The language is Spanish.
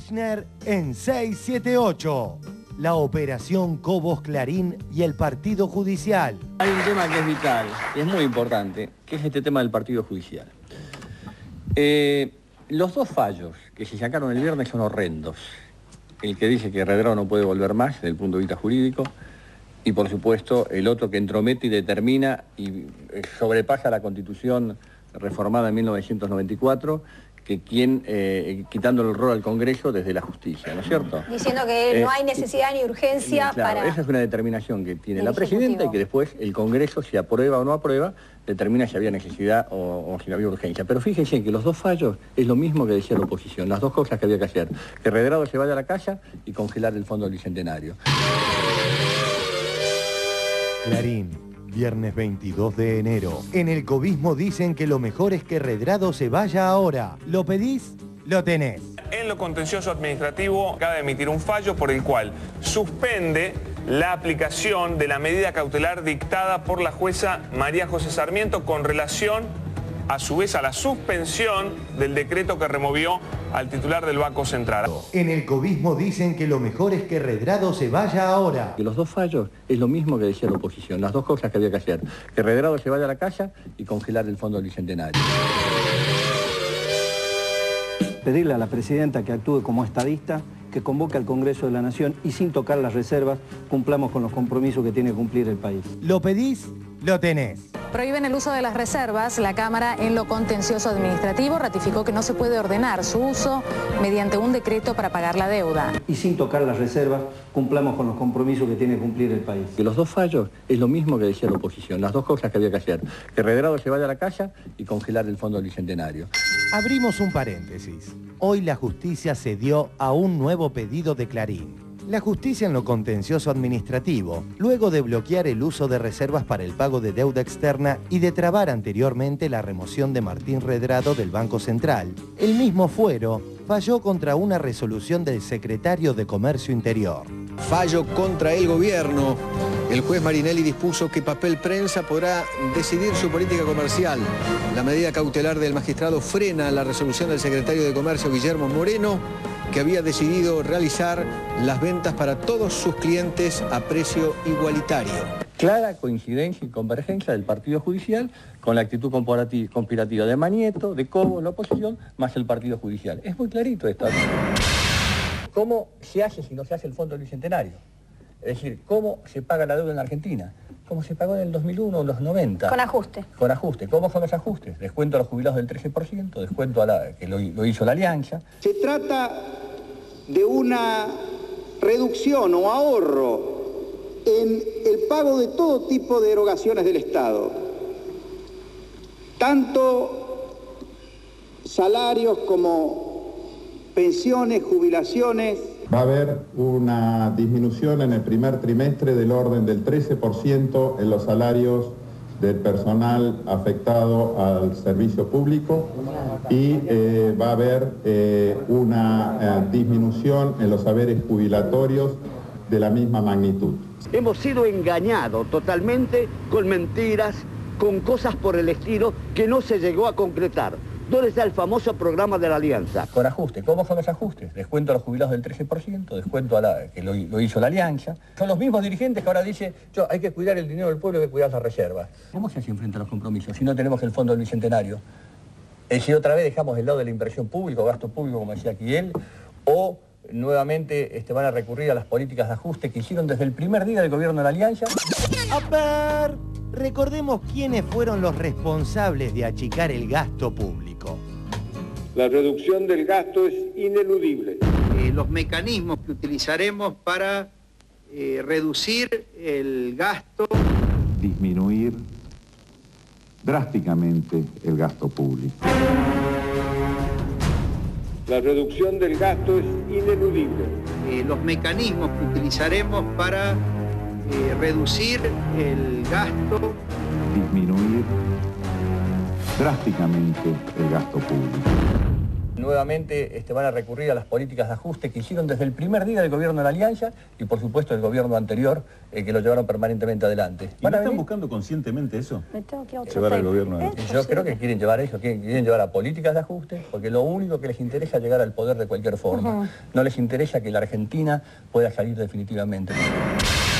Kirchner en 678. La operación Cobos Clarín y el partido judicial. Hay un tema que es vital, y es muy importante, que es este tema del partido judicial. Los dos fallos que se sacaron el viernes son horrendos. El que dice que Redrado no puede volver más desde el punto de vista jurídico, y por supuesto el otro que entromete y determina y sobrepasa la Constitución reformada en 1994, que quitándole el rol al Congreso desde la justicia, ¿no es cierto? Diciendo que no hay necesidad ni urgencia claro, para... Esa es una determinación que tiene la Presidenta y que después el Congreso, si aprueba o no aprueba, determina si había necesidad o si no había urgencia. Pero fíjense que los dos fallos es lo mismo que decía la oposición, las dos cosas que había que hacer, que Redrado se vaya a la casa y congelar el Fondo del Bicentenario. Clarín, viernes 22 de enero. En el cobismo dicen que lo mejor es que Redrado se vaya ahora. ¿Lo pedís? Lo tenés. En lo contencioso administrativo acaba de emitir un fallo por el cual suspende la aplicación de la medida cautelar dictada por la jueza María José Sarmiento con relación, a su vez, a la suspensión del decreto que removió al titular del Banco Central. En el cobismo dicen que lo mejor es que Redrado se vaya ahora. Los dos fallos es lo mismo que decía la oposición, las dos cosas que había que hacer, que Redrado se vaya a la casa y congelar el Fondo del Bicentenario. Pedirle a la Presidenta que actúe como estadista, que convoque al Congreso de la Nación y sin tocar las reservas cumplamos con los compromisos que tiene que cumplir el país. ¿Lo pedís? Lo tenés. Prohíben el uso de las reservas. La Cámara, en lo contencioso administrativo, ratificó que no se puede ordenar su uso mediante un decreto para pagar la deuda. Y sin tocar las reservas cumplamos con los compromisos que tiene que cumplir el país. Los dos fallos es lo mismo que decía la oposición, las dos cosas que había que hacer, que Redrado se vaya a la casa y congelar el Fondo del Bicentenario. Abrimos un paréntesis. Hoy la justicia cedió a un nuevo pedido de Clarín. La justicia en lo contencioso administrativo, luego de bloquear el uso de reservas para el pago de deuda externa y de trabar anteriormente la remoción de Martín Redrado del Banco Central, el mismo fuero falló contra una resolución del secretario de Comercio Interior. Fallo contra el gobierno. El juez Marinelli dispuso que Papel Prensa podrá decidir su política comercial. La medida cautelar del magistrado frena la resolución del secretario de Comercio, Guillermo Moreno, que había decidido realizar las ventas para todos sus clientes a precio igualitario. Clara coincidencia y convergencia del partido judicial con la actitud conspirativa de Manieto, de Cobo, la oposición, más el partido judicial. Es muy clarito esto. ¿Cómo se hace si no se hace el Fondo del Bicentenario? Es decir, ¿cómo se paga la deuda en Argentina? ¿Cómo se pagó en el 2001 o en los 90? Con ajuste. Con ajuste. ¿Cómo son los ajustes? Descuento a los jubilados del 13%, descuento a que lo hizo la Alianza. Se trata de una reducción o ahorro en el pago de todo tipo de erogaciones del Estado. Tanto salarios como pensiones, jubilaciones. Va a haber una disminución en el primer trimestre del orden del 13% en los salarios del personal afectado al servicio público y va a haber una disminución en los haberes jubilatorios de la misma magnitud. Hemos sido engañados totalmente con mentiras, con cosas por el estilo que no se llegó a concretar. ¿Dónde está el famoso programa de la Alianza? Con ajuste. ¿Cómo son los ajustes? Descuento a los jubilados del 13%, descuento a que lo hizo la Alianza. Son los mismos dirigentes que ahora dicen, hay que cuidar el dinero del pueblo y hay que cuidar las reservas. ¿Cómo se hace frente a los compromisos si no tenemos el Fondo del Bicentenario? Es decir, otra vez dejamos el lado de la inversión pública o gasto público, como decía aquí él, o nuevamente van a recurrir a las políticas de ajuste que hicieron desde el primer día del gobierno de la Alianza. A ver, recordemos quiénes fueron los responsables de achicar el gasto público. La reducción del gasto es ineludible. Los mecanismos que utilizaremos para reducir el gasto. Disminuir drásticamente el gasto público. La reducción del gasto es ineludible. Los mecanismos que utilizaremos para reducir el gasto. Disminuir drásticamente el gasto público. Nuevamente van a recurrir a las políticas de ajuste que hicieron desde el primer día del gobierno de la Alianza y por supuesto el gobierno anterior que lo llevaron permanentemente adelante. ¿Y no están buscando conscientemente eso? Llevar al gobierno adelante. Yo creo que quieren llevar eso, quieren llevar a políticas de ajuste, porque lo único que les interesa es llegar al poder de cualquier forma. No les interesa que la Argentina pueda salir definitivamente.